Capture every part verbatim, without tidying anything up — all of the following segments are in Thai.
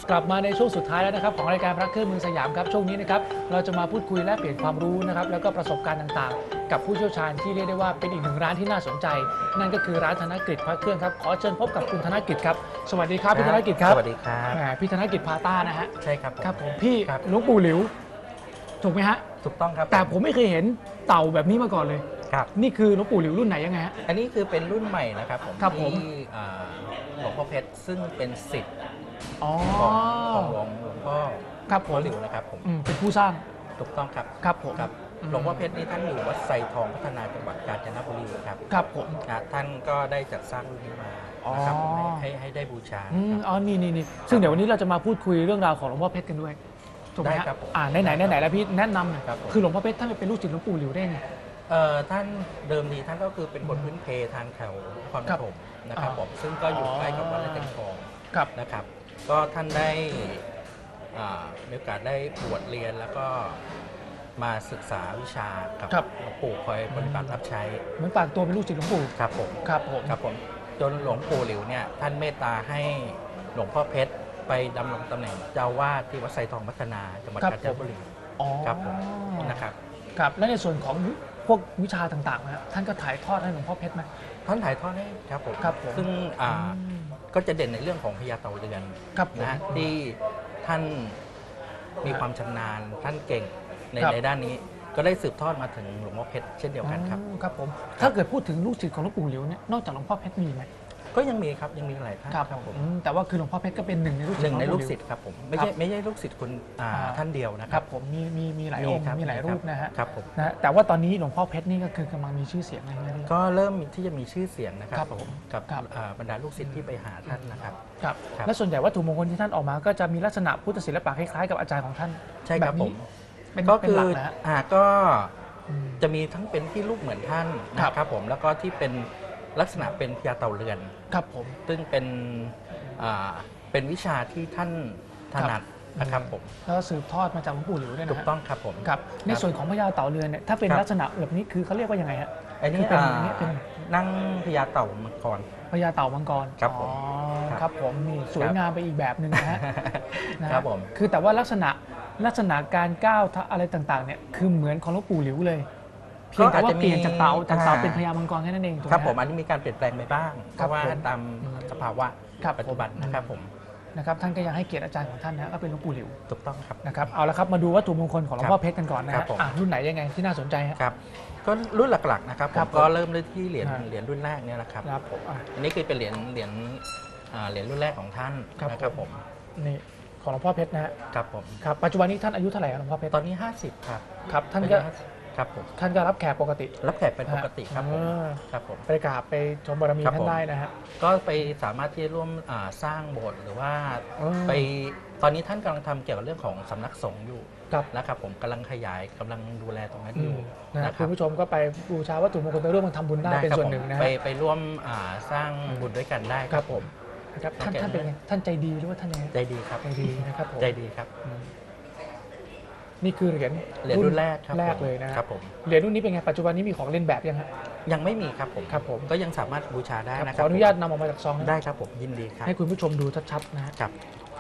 กลับมาในช่วงสุดท้ายแล้วนะครับของรายการพระเครื่องเมืองสยามครับช่วงนี้นะครับเราจะมาพูดคุยและเปลี่ยนความรู้นะครับแล้วก็ประสบการณ์ต่างๆกับผู้เชี่ยวชาญที่เรียกได้ว่าเป็นอีกหนึ่งร้านที่น่าสนใจนั่นก็คือร้านธนกฤษพระเครื่องครับขอเชิญพบกับคุณธนกฤษครับสวัสดีครับพี่ธนกฤษครับสวัสดีครับพี่ธนกฤษพาต้านะฮะใช่ครับครับผมพี่หลวงปู่หลิวถูกไหมฮะถูกต้องครับแต่ผมไม่เคยเห็นเต่าแบบนี้มาก่อนเลยครับนี่คือหลวงปู่หลิวรุ่นไหนยังไงฮะอันนี้คือเป็นรุ่นใหม่นะครับผมครับผมที่หลวงพ่อเพชรซึ่งเป็นศิษย์ของของหลวงหลวงพ่อครับผมหลิวนะครับผมเป็นผู้สร้างถูกต้องครับครับผมครับหลวงพ่อเพชรนี่ท่านอยู่วัดไซทองพัฒนาจังหวัดกาญจนบุรีครับครับผมท่านก็ได้จัดสร้างรุ่นนี้มานะครับให้ให้ได้บูชาอ๋อนี่นี่นี่ซึ่งเดี๋ยววันนี้เราจะมาพูดคุยเรื่องราวของหลวงพ่อเพชรกันด้วยถูกไหมครับอ่าไหนไหนไหนแล้วพี่แนะนำหน่อยคือหลวงพ่อเพชรท่านเป็นลูกศิษย์หลวงปู่หลิวได้ไงเอ่อท่านเดิมทีท่านก็คือเป็นคนพื้นเพทางแถวนครปฐมนะครับผมซึ่งก็อยู่ใกล้กับวัดไร่แตงทองนะครับก็ท่านได้มีโอกาสได้บวชเรียนแล้วก็มาศึกษาวิชากับหลวงปู่คอยปฏิบัติรับใช้เหมือนฝากตัวเป็นลูกศิษย์หลวงปู่ครับผมครับผมครับผมจนหลวงปู่หลิวเนี่ยท่านเมตตาให้หลวงพ่อเพชรไปดำรงตำแหน่งเจ้าวาดที่วัดไซทองพัฒนาจังหวัดกาญจนบุรีครับผมนะครับครับและในส่วนของพวกวิชาต่างๆนะท่านก็ถ่ายทอดให้หลวงพ่อเพชรไหมท่านถ่ายทอดให้ครับผมครับผมซึ่งก็จะเด่นในเรื่องของพญาเต่าเรือนนะที่ท่านมีความชำนาญท่านเก่งในในด้านนี้ก็ได้สืบทอดมาถึงหลวงพ่อเพชรเช่นเดียวกันครับครับผมถ้าเกิดพูดถึงลูกศิษย์ของหลวงปู่หลิวเนี่ยนอกจากหลวงพ่อเพชรมีไหมก็ยังมีครับยังมีหลายท่านครับผมแต่ว่าคือหลวงพ่อเพชรก็เป็นหนึ่งในลูกศิษย์หนึ่งในลูกศิษย์ครับผมไม่ใช่ไม่ใช่ลูกศิษย์คนท่านเดียวนะครับผมมีมีมีหลายองค์มีหลายรูปนะฮะครับผมนะแต่ว่าตอนนี้หลวงพ่อเพชรนี่ก็คือกำลังมีชื่อเสียงอะไรเงี้ยก็เริ่มที่จะมีชื่อเสียงนะครับผมกับบรรดาลูกศิษย์ที่ไปหาท่านนะครับครับและส่วนใหญ่วัตถุมงคลที่ท่านออกมาก็จะมีลักษณะพุทธศิลปะคล้ายๆกับอาจารย์ของท่านใช่ครับผมก็คืออ่าก็จะมีทั้งเป็นที่รูปเหมือนท่านนะครับผมแล้วก็ที่เป็นลักษณะเป็นพญาเต่าเรือนครับผมซึ่งเป็นเป็นวิชาที่ท่านถนัดนะครับผมแล้วสืบทอดมาจากหลวงปู่หลิวเนี่ยนะถูกต้องครับผมครับในส่วนของพญาเต่าเรือนเนี่ยถ้าเป็นลักษณะแบบนี้คือเขาเรียกว่ายังไงฮะอันนี้เป็นนั่งพญาเต่ามังกรพญาเต่ามังกรครับผมครับผมนี่สวยงามไปอีกแบบหนึ่งนะฮะครับผมคือแต่ว่าลักษณะลักษณะการก้าวอะไรต่างๆเนี่ยคือเหมือนของหลวงปู่หลิวเลยเพียงแต่ว่าเปลี่ยนจากเต่าจากเต่าเป็นพญามังกรแค่นั้นเองครับผมอันนี้มีการเปลี่ยนแปลงไปบ้างเพราะว่าตามสภาวะปัจจุบันนะครับผมนะครับท่านก็ยังให้เกียรติอาจารย์ของท่านนะก็เป็นหลวงปู่หลิวถูกต้องครับนะครับเอาละครับมาดูวัตถุมงคลของหลวงพ่อเพชรกันก่อนนะครับรุ่นไหนยังไงที่น่าสนใจครับก็รุ่นหลักๆนะครับผมก็เริ่มด้วยที่เหรียญเหรียญรุ่นแรกเนี่ยแหละครับครับผมอันนี้คือเป็นเหรียญเหรียญเหรียญรุ่นแรกของท่านนะครับผมนี่ของหลวงพ่อเพชรนะฮะครับผมครับปัจจุบันนี้ท่านอายุเท่าไหร่หลวงพ่อเพชรตอนนี้ห้าสิบครับครับท่านก็ครับผมท่านก็รับแขกปกติรับแขกเป็นปกติครับผมครับผมไปกราบไปชมบารมีท่านได้นะฮะก็ไปสามารถที่จะร่วมสร้างโบสถ์หรือว่าไปตอนนี้ท่านกำลังทำเกี่ยวกับเรื่องของสำนักสงฆ์อยู่นะครับผมกำลังขยายกำลังดูแลตรงนั้นอยู่นะคุณผู้ชมก็ไปบูชาวัตถุมงคลไปร่วมกันทำบุญได้เป็นส่วนหนึ่งนะไปไปร่วมสร้างบุญด้วยกันได้ครับผมนะครับท่านท่านเป็นไงท่านใจดีหรือว่าท่านยังไงใจดีครับใจดีนะครับใจดีครับนี่คือเหรียญเหรียญรุ่นแรกแรกเลยนะครับผมเหรียญรุ่นนี้เป็นไงปัจจุบันนี้มีของเล่นแบบยังฮะยังไม่มีครับผมครับผมก็ยังสามารถบูชาได้นะครับขออนุญาตนำออกมาจากซองได้ครับผมยินดีครับให้คุณผู้ชมดูชัดๆนะครับ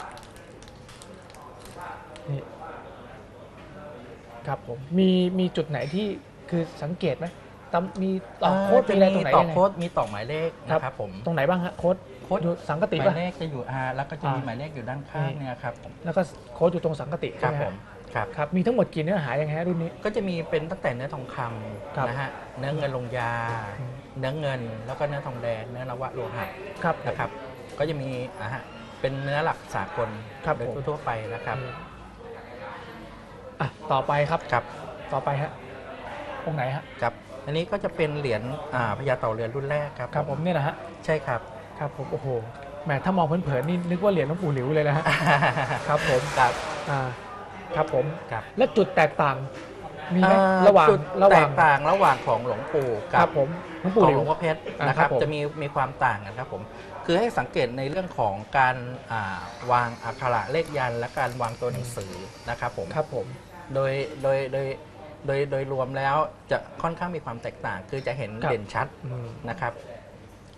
นี่ครับผมมีมีจุดไหนที่คือสังเกตไหมมีต่อโค้ดมีอะไรตรงไหนต่อโค้ดมีต่อหมายเลขนะครับผมตรงไหนบ้างฮะโค้ดโค้ดสังกติหมายเลขจะอยู่อาแล้วก็จะมีหมายเลขอยู่ด้านข้างเนี่ยครับผมแล้วก็โค้ดอยู่ตรงสังกติครับผมครับครับมีทั้งหมดกี่เนื้อหายังไงรุ่นนี้ก็จะมีเป็นตั้งแต่เนื้อทองคำนะฮะเนื้อเงินลงยาเนื้อเงินแล้วก็เนื้อทองแดงเนื้อนวะโลหะครับนะครับก็จะมีอ่ะฮะเป็นเนื้อหลักสากลโดยทั่วไปนะครับอ่ะต่อไปครับครับต่อไปฮะองค์ไหนฮะครับอันนี้ก็จะเป็นเหรียญพญาเต่าเรือนรุ่นแรกครับครับผมเนี่ยนะฮะใช่ครับครับผมโอ้โหแหมถ้ามองเผินๆนี่นึกว่าเหรียญหลวงปู่หลิวเลยนะฮะครับผมครับอ่าครับผมครับและจุดแตกต่างมีไหมระหว่างระหว่างแตกต่างระหว่างของหลวงปู่กับผมหลวงปู่หลวงพ่อเพชรนะครับจะมีมีความต่างกันครับผมคือให้สังเกตในเรื่องของการวางอักขระเลขยันต์และการวางตัวหนังสือนะครับผมครับผมโดยโดยโดยโดยโดยรวมแล้วจะค่อนข้างมีความแตกต่างคือจะเห็นเด่นชัดนะครับ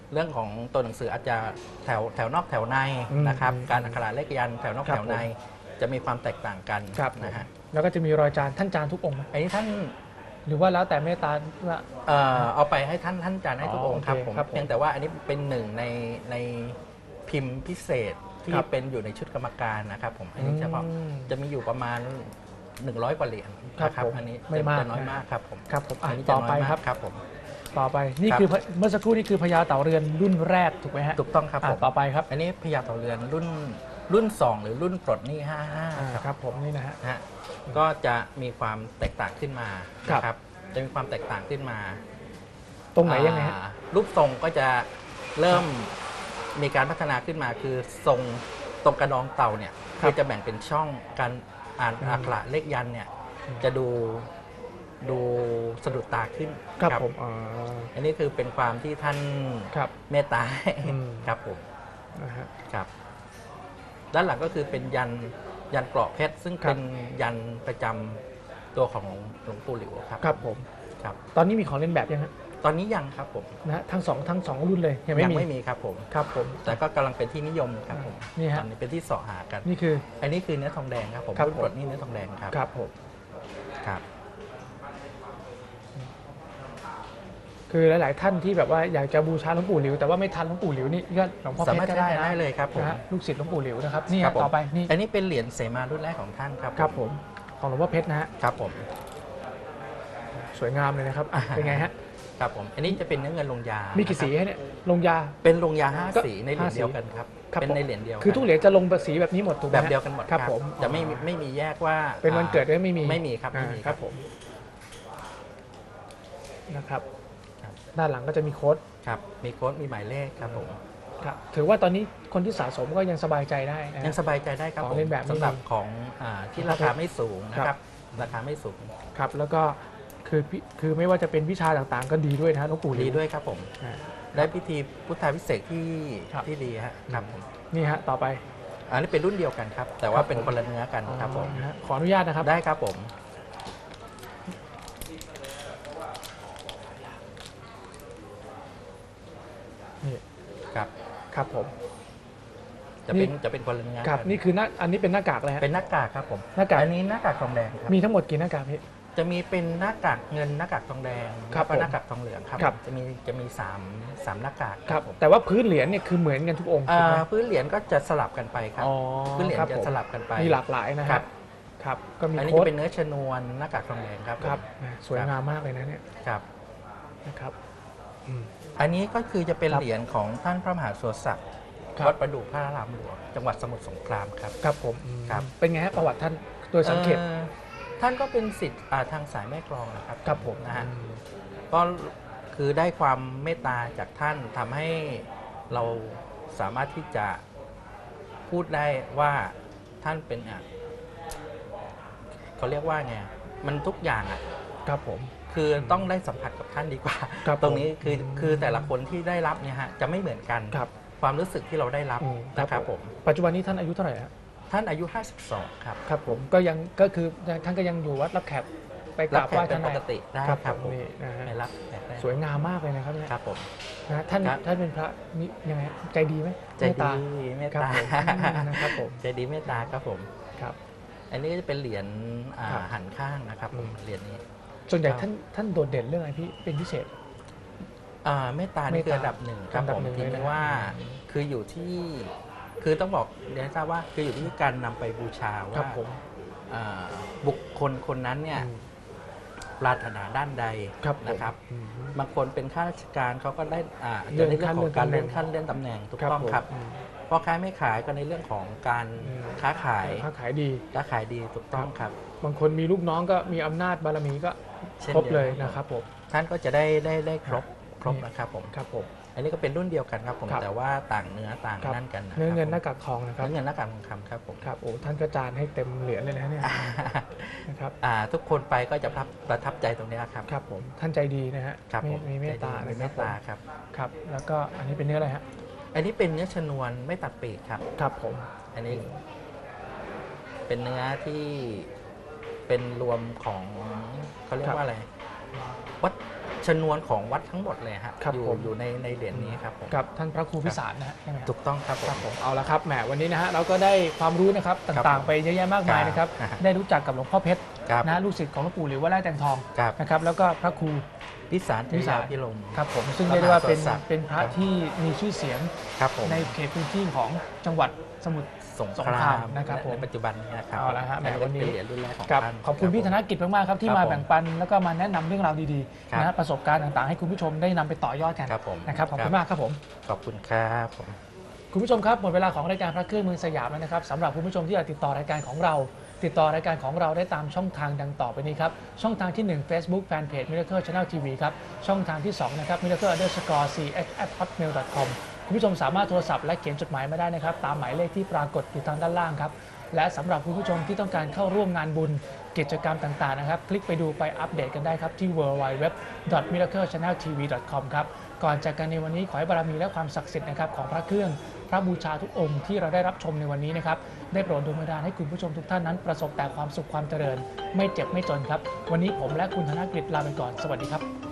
เรื่องของตัวหนังสืออาจจะแถวแถวนอกแถวในอืมนะครับการอักขระเลขยันต์แถวนอกครับแถวในจะมีความแตกต่างกันครับนะฮะแล้วก็จะมีรอยจานท่านจานทุกองค์ไหมอันนี้ท่านหรือว่าแล้วแต่เมตตาว่าเอ่อเอาไปให้ท่านท่านอาจารย์ให้ทุกอ๋อองค์ครับโอเคผมครับผมเพียงแต่ว่าอันนี้เป็นหนึ่งในในพิมพ์พิเศษที่ครับเป็นอยู่ในชุดกรรมการนะครับผมอันนี้เฉพาะอืมจะมีอยู่ประมาณหนึ่งร้อยกว่าเหรียญครับนะครับผมอันนี้ไม่จะมากจะน้อยนะมากครับผมครับผมอ่ะอันนี้ต่จะอน้ไปอยมาครักบครับผมต่อไปนี่ครับคือเมื่อสักครู่นี่คือพญาเต่าเรือนรุ่นแรกถูกไหมฮะถูกต้องครับอ่ะผมต่อไปครับอันนี้พญาเต่าเรือนรุ่นรุ่นสองหรือรุ่นปลดหนี้ห้าห้าอ่าครับครับผมนี่นะฮะนะฮะก็จะมีความแตกต่างขึ้นมาครับนะครับจะมีความแตกต่างขึ้นมาตรงไหนยังไงฮะอ่ารูปทรงก็จะเริ่มมีการพัฒนาขึ้นมาคือทรงตรงกระดองเต่าเนี่ยครับคือจะแบ่งเป็นช่องการอ่านอืมอักขระเลขยันต์เนี่ยอืมจะดูดูสะดุดตาขึ้นครับผมอ่าอันนี้คือเป็นความที่ท่านครับเมตตาให้อืมครับผมนะฮะครับด้านหลังก็คือเป็นยันยันเกราะเพชรซึ่งครับเป็นยันประจำตัวของหลวงปู่หลิวครับครับผมครับตอนนี้มีของเล่นแบบยังฮะตอนนี้ยังครับผมนะฮะทั้งสองทั้งสองรุ่นเลยยังไม่ยังมีไม่มีครับผมครับผมแต่ก็กำลังเป็นที่นิยมครับผมนี่ฮะตอนนี้เป็นที่เสาะหากันนี่คืออันนี้คือเนื้อทองแดงครับผมครับรุ่นผมปลดนี่เนื้อทองแดงครับครับผมครับคือหลาย ๆ ท่านที่แบบว่าอยากจะบูชาหลวงปู่หลิวแต่ว่าไม่ทันหลวงปู่หลิวนี่ก็หลวงพ่อสาเพมารชถรก็ใช้ได้นะได้เลยครับผมนะฮะลูกศิษย์หลวงปู่หลิวนะครับนี่ครัฮะบผมต่อไปนี่อันนี้เป็นเหรียญเสมารุ่นแรกของท่านครับครับผมของหลวงพ่อเพชรนะฮะครับผมสวยงามเลยนะครับอ่ะเป็นไงฮะครับผมอันนี้จะเป็นเนื้อเงินลงยามีกี่สีนะครับฮะเนี่ยลงยาเป็นลงยาห้าก็สีในเหรียญห้าสีเดียวกันครับครับเป็นผมในเหรียญเดียวคือทุกเหรียญจะลงสีแบบนี้หมดถูกไหมแบบฮะเดียวกันหมดครับผมจะไม่มีไม่มีแยกว่าเป็นวันเกิดก็ไม่มีไม่มีครับอ่าไม่มีครับผมนะครับครับด้านหลังก็จะมีโค้ดครับมีโค้ดมีหมายเลขครับผมครับถือว่าตอนนี้คนที่สะสมก็ยังสบายใจได้นะฮะยังสบายใจได้ครับของผมเล่นแบบนี้สำหรับของอ่าที่ราคาไม่สูงนะคครัรับ บราคาไม่สูงครับแล้วก็คือพิคือไม่ว่าจะเป็นวิชาต่างๆ ก็ดีด้วยนะฮะหลวงปู่หลิดีวด้วยครับผมอ่าได้พิธีพุทธาพิเศษกที่ครับที่ดีฮะครับผมนี่ฮะต่อไปอันนี้เป็นรุ่นเดียวกันครับ แต่คว่ารับเป็นผมคนละเนื้อกันครับผมนะฮะขออนุญาตนะครับได้ครับผมนี่ครับครับผมจะเป็นนี่จะเป็นคนละเนื้อครับกันี่คือหน้าอันนี้เป็นหน้ากากเลยฮะเป็นหน้ากากครับผมหน้ากากอันนี้หน้ากากทองแดงครับมีทั้งหมดกี่หน้ากากพี่จะมีเป็นหน้ากากเงินหน้ากากทองแดงครับแล้วก็ผมหน้ากากทองเหลืองครับครับจะมีจะมีสามสามหน้ากากครับผมแต่ว่าพื้นเหรียญเนี่ยคือเหมือนกันทุกองค์อ่าถูกไหมพื้นเหรียญก็จะสลับกันไปครับอ๋อพื้นเหรียญครับจะผมสลับกันไปมีหลากหลายนะคครัรับ บครับก็มีอันนี้โค้จะดเป็นเนื้อชนวนหน้ากากทองแดงครับผมครับนะสวยงามมากเลยนะเนี่ยครับนะครับอืมอันนี้ก็คือจะเป็นครับเหรียญของท่านพระมหาสุรศักดิ์ครับวัดประดู่พระรามหลวงจังหวัดสมุทรสงครามครับครับผมอืมครับเป็นไงฮะประวัติท่านโดยสังเกตเอ่อท่านก็เป็นสิทธิ์อ่าทางสายแม่กลองนะครับครับผมนะฮะอืมก็คือได้ความเมตตาจากท่านทำให้เราสามารถที่จะพูดได้ว่าท่านเป็นอ่ะเขาเรียกว่าไงมันทุกอย่างอ่ะครับผมคือต้องได้สัมผัสกับท่านดีกว่าครับตรงนี้ผมคืออืมคือแต่ละคนที่ได้รับเนี่ยฮะจะไม่เหมือนกันครับความรู้สึกที่เราได้รับอืมนะครับผมปัจจุบันนี้ท่านอายุเท่าไหร่ฮะท่านอายุ ห้าสิบสอง ครับครับผมก็ยังก็คือท่านก็ยังอยู่วัดรับแขกไปกรัราบบ แขไหว้กเป็ท่าน นปได้กติได้ครับครับผผม มนี่นะฮะไปรับแขกได้สวยงามมากเลยนะครับเนี่ยครับผมนะฮะท่านครับท่านเป็นพระนี่ยังไงใจดีไหมใจเมตดีตาเมตครับตาผมอืมนะครับผมใจดีเมตตาครับผมครับอันนี้ก็จะเป็นเหรียญอ่าครับหันข้างนะครับผมอืมเหรียญนี้ส่วนใหญ่ครับท่านท่านโดดเด่นเรื่องอะไรพี่เป็นพิเศษอ่าเมตตานี่คือเมตตาอันดับหนึ่งครับอันดัผบมหนึ่งทีเลยนะนี้ว่าอืมคืออยู่ที่คือต้องบอกเรียนให้ทราบว่าคืออยู่ที่การนำไปบูชาครัว่าบผมอ่าบุคคลคนนั้นเนี่ยอืมปรารถนาด้านใดครับผมนะครับอืมบางคนเป็นข้าราชการเขาก็ได้อ่าเลื่จะอนในเรื่องของการขั้นเลื่เลื่ออน นตำแหน่งขั้นเลื่อนตำแหน่งถูกต้องผมครับอืมพ่อค้าไม่ขายก็ในเรื่องของการอืมค้าขายค้าขายดีค้าขายดีถูกต้องครับบางคนมีลูกน้องก็มีอำนาจบารมีก็เช่นครบเดียวเลยกันนะครับผมท่านก็จะได้ได้ได้ครบครบนี่นะครับผมครับผมอันนี้ก็เป็นรุ่นเดียวกันครับผมครับแต่ว่าต่างเนื้อต่างครับนั่นกันนะเนื้อเงินหครัน้าบกากทองนะครับเนื้อเงินหน้ากากทองคำครับผมครับโอ้ท่านก็จานให้เต็มเหรียญเลยนะเนี่ยนะครับอ่าทุกคนไปก็จะประทับประทับใจตรงนี้ครับครับผมท่านใจดีนะฮะครับมีผมมีเมตตาใจดีนะมีคเมรับผมตตาครับครับ แล้วก็อันนี้เป็นเนื้ออะไรฮะอันนี้เป็นเนื้อชนวนไม่ตัดปีกครับครับผมอันนี้เป็นเนื้อที่เป็นรวมของเขาเรียกว่าอะไรวัชชนวนของวัดทั้งหมดเลยฮะครับอยู่ผมอยู่ในในเหรียญนี้ครับผมกับท่านพระครูพิสารนะฮะใช่ไหมครับถูกต้องครับผครับมผมเอาละครับแหมวันนี้นะฮะเราก็ได้ความรู้นะครับครับต่างๆ ไปเยอะแยะมากมายนะครับครับได้รู้จักกับหลวงพ่อเพชรครับนะฮะลูกศิษย์ของหลวงปู่หรือว่าไร่แตงทองครับนะครับแล้วก็พระครูพิสารเทพิสารยาพิรมครับผมซึ่งเรียกได้ว่าเป็นพระมหาสมศักดิ์เป็นพระที่มีชื่อเสียงครับผมในเขตพื้นที่ของจังหวัดสมุทรสงสงคคราราม มนะครับผมในปัจจุบันนี้นะครับเอาละฮะแหมวันนี้เป็นเหรียญรุ่นแรกของกับท่านขอบคุณพี่ธนรับกิจมากๆครับที่ครับมาผมแบ่งปันแล้วก็มาแนะนำเรื่องราวดีครับๆนะฮะประสบการณ์ต่างๆ ให้คุณผู้ชมได้นำไปต่อยอดกันครับผมนะครับขอบคุณครับมากครับผมขอบคุณครับผมคุณผู้ชมครับหมดเวลาของรายการพระเครื่องเมืองสยามแล้วนะครับสำหรับคุณผู้ชมที่อยากติดต่อรายการของเรา ติดต่อรายการของเราได้ตามช่องทางดังต่อไปนี้ครับช่องทางที่หนึ่ง Facebook Fanpage Miracle Channel ที วี ครับช่องทางที่สองนะครับ miracle underscore ch at hotmail dot com คุณผู้ชมสามารถโทรศัพท์และเขียนจดหมายมาได้นะครับตามหมายเลขที่ปรากฏอยู่ทางด้านล่างครับและสำหรับคุณผู้ชมที่ต้องการเข้าร่วมงานบุญกิจกรรมต่างๆนะครับคลิกไปดูไปอัปเดตกันได้ครับที่ ดับเบิลยู ดับเบิลยู ดับเบิลยู ดอท มิราเคิล แชนแนล ที วี ดอท คอม ครับก่อนจากกันในวันนี้ขอให้บารมีและความศักดิ์สิทธิ์นะครับของพระเครื่องพระบูชาทุกองค์ที่เราได้รับชมในวันนี้นะครับได้โปรดดลบันดาลให้คุณผู้ชมทุกท่านนั้นประสบแต่ความสุขความเจริญไม่เจ็บไม่จนครับวันนี้ผมและคุณธนกฤษลาไปก่อนสวัสดีครับ